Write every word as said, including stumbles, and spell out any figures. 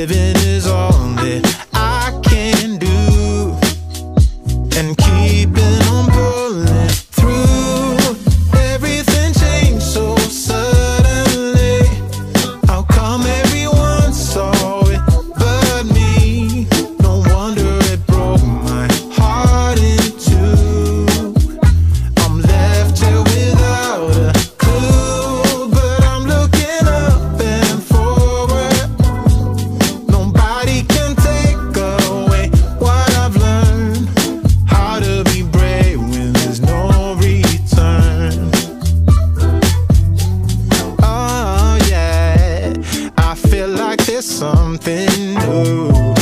living is all that I can do, and keeping on pulling through. Everything changed so suddenly. How come everyone saw it but me? No wonder it broke my heart in two. I'm left here without a clue, but I'm looking up and forward. Nobody can take away what I've learned, how to be brave when there's no return. Oh yeah, I feel like there's something new.